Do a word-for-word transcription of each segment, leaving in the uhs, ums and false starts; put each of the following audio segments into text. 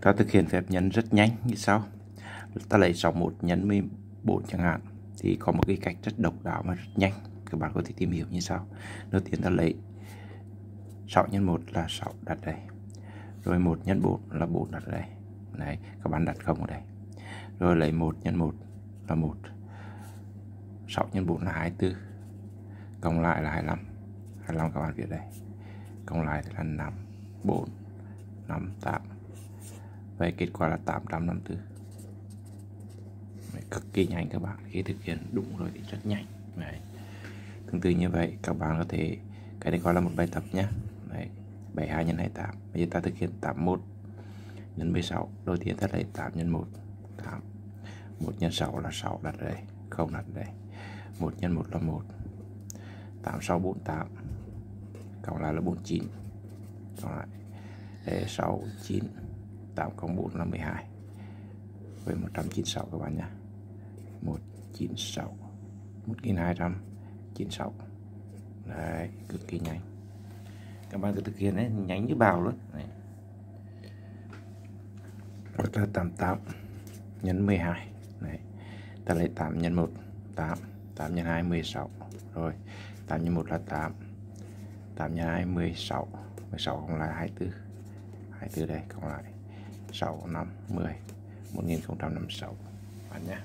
Ta thực hiện phép nhân rất nhanh như sau. Ta lấy sáu mươi mốt nhân mười bốn chẳng hạn, thì có một cái cách rất độc đáo và rất nhanh, các bạn có thể tìm hiểu như sau. Đầu tiên ta lấy sáu nhân một là sáu đặt đây, rồi một nhân bốn là bốn đặt đây. Đấy, các bạn đặt không ở đây. Rồi lấy một nhân một là một, sáu nhân bốn là hai mươi tư, cộng lại là hai mươi lăm. hai mươi lăm các bạn viết đây, cộng lại là năm, bốn, năm, tám. Vậy kết quả là tám trăm năm mươi tư. Đấy, cực kỳ nhanh các bạn, khi thực hiện đúng rồi thì rất nhanh. Đấy. Tương tự như vậy các bạn có thể, cái này gọi là một bài tập nhé. Đấy, bảy mươi hai nhân hai mươi tám. Bây giờ ta thực hiện tám mươi mốt nhân mười sáu. Đầu tiên ta lấy tám nhân một, tám. một nhân sáu là sáu đặt ở đây, không đặt ở đây. một nhân một là một. tám, sáu, bốn mươi tám. Cộng lại là bốn mươi chín. Cộng lại để sáu, chín, tám cộng bốn là mười hai. Với một trăm chín mươi sáu các bạn nhé. một trăm chín mươi sáu, một nghìn hai trăm chín mươi sáu. Đấy, cực kỳ nhanh. Các bạn cứ thực hiện đấy, nhanh như bào luôn. Đấy. Hoặc là tám mươi tám nhân mười hai. Đấy. Ta lấy tám nhân một, tám. tám nhân hai, mười sáu. Rồi, tám nhân một là tám. tám nhân hai, mười sáu. mười sáu cộng lại hai mươi tư. hai mươi tư đây, cộng lại sáu, năm, mười. một nghìn không trăm năm mươi sáu. Bạn nhé.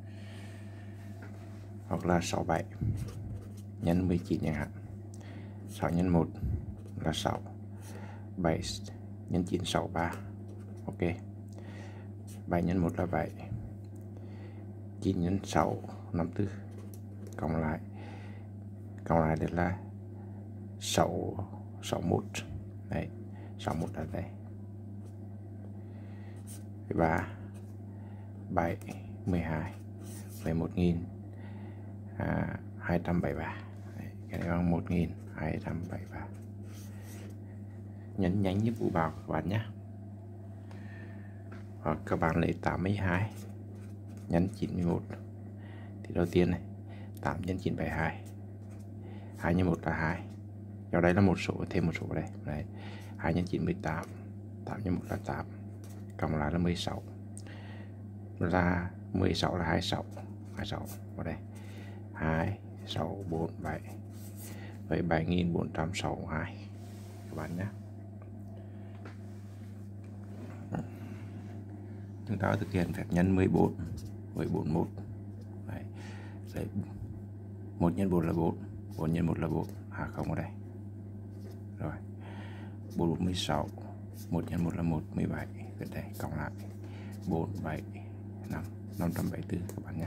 Hoặc là sáu mươi bảy nhân mười chín chẳng hạn. sáu nhân một là sáu. bảy nhân chín, sáu mươi ba. Ok. bảy nhân một là bảy. chín nhân sáu, năm mươi tư. Cộng lại. Cộng lại được là sáu, sáu mươi mốt. Đấy, sáu mươi mốt ở đây. ba, bảy, mười hai. Với một nghìn hai trăm bảy mươi ba. Đấy, cái này bằng một nghìn hai trăm bảy mươi ba. Nhấn nhanh như vũ bào các bạn nhé. Hoặc các bạn lấy tám mươi hai nhân chín mươi mốt. Thì đầu tiên này, tám nhân chín, bảy mươi hai. hai nhân một là hai. Do đây là một số, thêm một số ở đây. Đấy. hai nhân chín, mười tám. tám nhân một là tám. Cộng lại là mười sáu. Là mười sáu là hai mươi sáu. hai mươi sáu vào đây. hai, sáu, bốn, bảy. Với bảy nghìn bốn trăm sáu mươi hai. Các bạn nhé. Chúng ta thực hiện phép nhân mười bốn với bốn mươi mốt. Đấy. Đấy. một nhân bốn là bốn. bốn nhân một là bốn. À không ở đây. Rồi. bốn, bốn, mười sáu. một nhân một là một, mười bảy. Ở đây, cộng lại. bốn, bảy, năm, năm trăm bảy mươi tư các bạn nhé.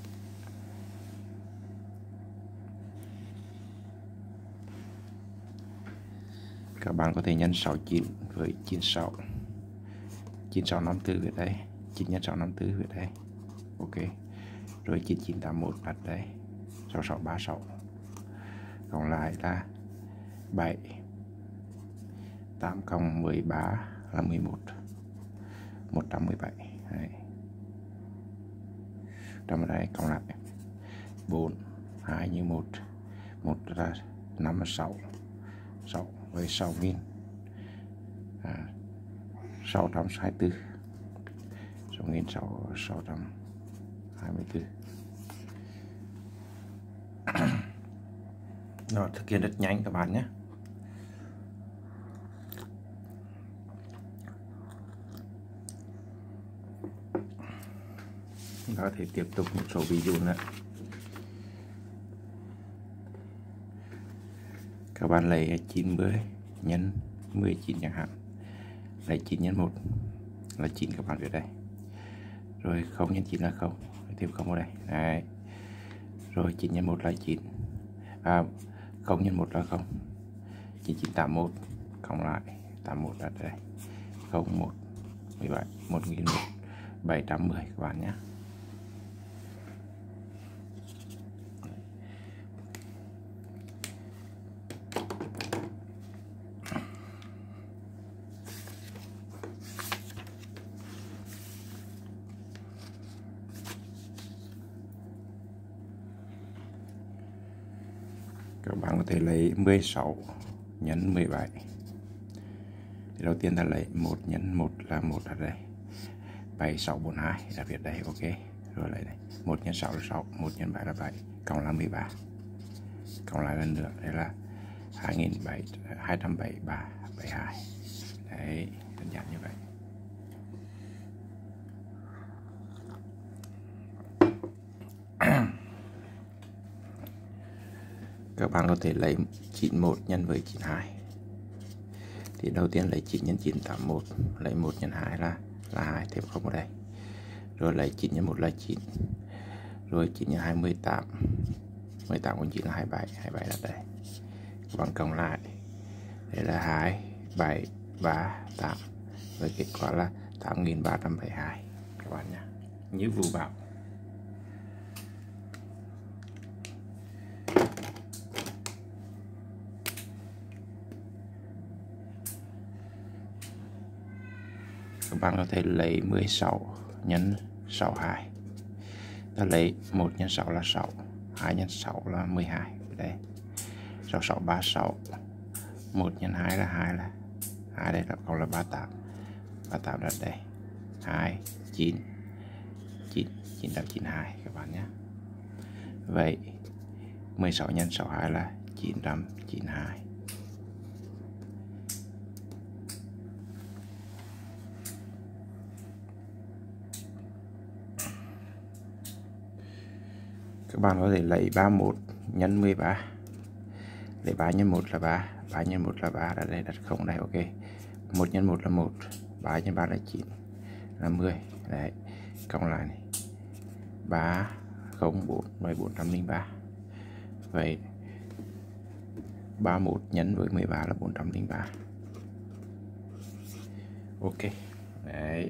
Các bạn có thể nhân sáu mươi chín với chín mươi sáu. chín sáu năm tư ở đây. chín nhân sáu năm tư ở đây. Ok. Rồi chín chín tám mốt đặt đây. sáu sáu ba sáu. Còn lại là bảy. tám cộng mười ba là mười một. một trăm mười bảy. Đấy. Trong đây cộng lại bốn, hai như một. một là năm là sáu. sáu với sáu nghìn à, sáu trăm hai mươi tư. sáu nghìn sáu trăm hai mươi tư. Rồi, thực hiện rất nhanh các bạn nhé. Chúng ta có thể tiếp tục một số ví dụ nữa. Các bạn lấy chín mươi nhân mười chín chẳng hạn. Lấy chín nhân một là chín các bạn viết đây. Rồi không nhân chín là không. Thêm không ở đây. Đấy. Rồi chín nhân một là chín. À, không nhân một là không. chín chín tám mốt. Cộng lại tám mốt là đây. không một, mười bảy, một nghìn bảy trăm mười các bạn nhé. Các bạn có thể lấy mười sáu nhân mười bảy. Thì đầu tiên ta lấy một nhân một là một ở đây, bảy sáu bốn hai đặc biệt đây. Ok, rồi lấy đây một nhân sáu là sáu, một nhân bảy là bảy, cộng là mười ba, cộng lại lần nữa đây là hai nghìn hai trăm bảy mươi ba bảy mươi hai. Đấy, đơn giản như vậy. Các bạn có thể lấy chín mươi mốt nhân với chín mươi hai. Thì đầu tiên lấy chín nhân chín tám mươi mốt, lấy một nhân hai là là hai, thêm không ở đây. Rồi lấy chín nhân một là chín. Rồi chín nhân hai mười tám. mười tám còn chín là hai mươi bảy, hai mươi bảy là đây. Các bạn cộng lại. Đây là hai, bảy, ba, tám. Với kết quả là tám nghìn ba trăm bảy mươi hai các bạn nhé. Như Vũ bảo. Các bạn có thể lấy mười sáu nhân sáu mươi hai. Ta lấy một nhân sáu là sáu, hai nhân sáu là mười hai. Đây. sáu sáu ba mươi sáu. một nhân hai là hai là hai, đây là cộng là ba mươi tám. ba mươi tám là đây. hai, chín, chín, chín trăm chín mươi hai các bạn nhé. Vậy mười sáu nhân sáu mươi hai là chín trăm chín mươi hai. Các bạn có thể lấy ba mươi mốt nhân mười ba. Lấy ba nhân một là ba, ba nhân một là ba, là đây đặt không đây. Ok. một nhân một là một, ba nhân ba là chín, là mười. Đấy. Cộng lại này. ba không bốn với bốn trăm lẻ ba. Vậy ba mươi mốt nhân với mười ba là bốn trăm lẻ ba. Ok. Đấy.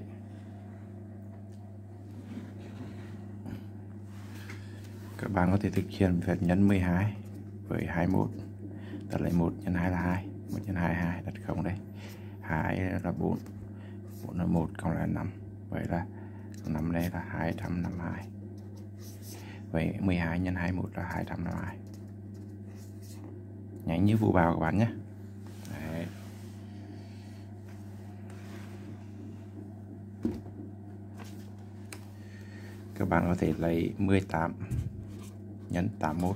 Các bạn có thể thực hiện phép nhân mười hai với hai mươi mốt. Ta lấy một nhân hai là hai, một nhân hai là hai, đặt không đây. hai là bốn, bốn là một, cộng là năm. Vậy là năm đây là hai trăm năm mươi hai. Vậy mười hai nhân hai mươi mốt là hai trăm năm mươi hai. Nhanh như Vũ bảo các bạn nhé. Đấy. Các bạn có thể lấy mười tám nhân tám mươi mốt.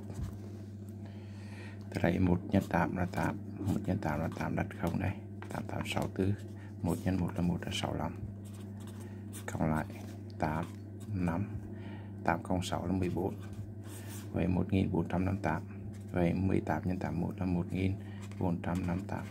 Ta lấy một nhân tám là tám, một nhân tám là tám, đặt không đây. tám tám sáu mươi tư. một nhân một là một là sáu mươi lăm. Cộng lại tám, năm, tám cộng sáu là mười bốn. Vậy một nghìn bốn trăm năm mươi tám. Vậy mười tám nhân tám mươi mốt là một nghìn bốn trăm năm mươi tám.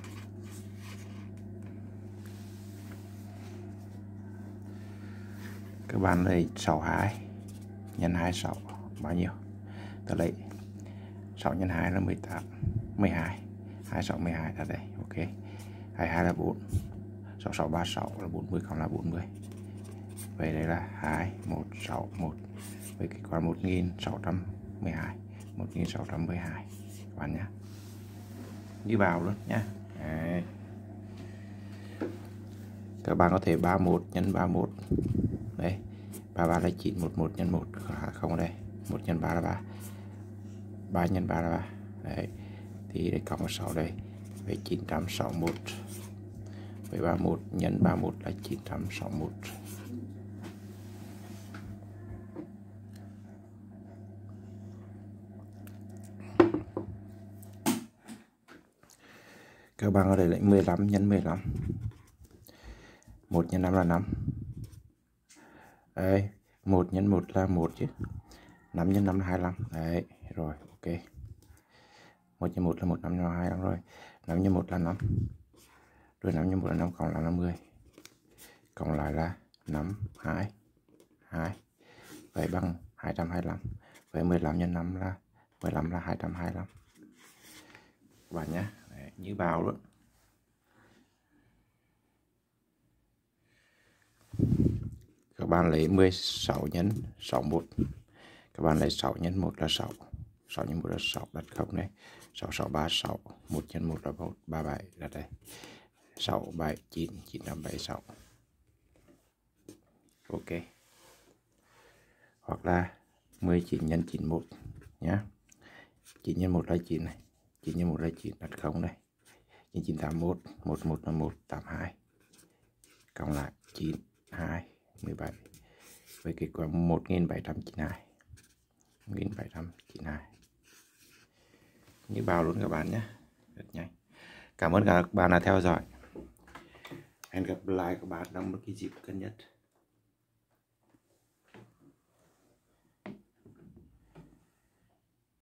Các bạn lấy sáu mươi hai nhân hai mươi sáu bao nhiêu? Ta lấy sáu nhân hai là mười tám, mười hai, hai mươi sáu mười hai là đây. Ok. hai mươi hai là bốn, sáu sáu ba mươi sáu là bốn mươi, cộng là bốn mươi. Vậy đây là hai một sáu một. Vậy kết quả một nghìn sáu trăm mười hai, một nghìn sáu trăm mười hai các bạn nhé. Đi vào luôn nhé. Đấy. Các bạn có thể ba mươi mốt nhân ba mươi mốt. Đấy. ba mươi ba là chín, mười một nhân một không ở đây. một nhân ba là ba. ba nhân ba là ba. Đấy. Thì đây cộng sáu đây. Vậy chín trăm sáu mươi mốt. Vậy ba mươi mốt nhân ba mươi mốt là chín trăm sáu mươi mốt. Các bạn có thể lấy mười lăm nhân mười lăm. một nhân năm là năm. Đấy, một nhân một là một chứ. năm nhân năm là hai mươi lăm. Đấy, rồi, ok. một nhân một là một, năm nhân hai là rồi. năm nhân một là năm. Rồi năm nhân một là năm, cộng là năm mươi. Cộng lại là năm, hai, hai. Vậy bằng hai trăm hai mươi lăm. Vậy mười lăm nhân năm là mười lăm là hai trăm hai mươi lăm. Các bạn nhé. Đấy, như bao luôn. Các bạn lấy mười sáu nhân sáu mươi mốt. Các bạn lấy sáu nhân một là sáu. sáu nhân một là sáu, đặt không đây. sáu sáu ba mươi sáu. một nhân một là một, ba mươi bảy là đây. sáu bảy chín, chín trăm bảy mươi sáu. Ok. Hoặc là mười chín nhân chín mươi mốt nhé. chín nhân một là chín này. chín nhân một là chín, đặt không đây. chín chín tám mốt, một một năm một tám hai, cộng lại chín hai mười bảy, với kết quả một nghìn bảy trăm chín mươi hai, một nghìn bảy trăm chín mươi hai. Như bao luôn các bạn nhé, rất nhanh. Cảm ơn các bạn đã theo dõi. Hẹn gặp lại các bạn trong một cái dịp gần nhất.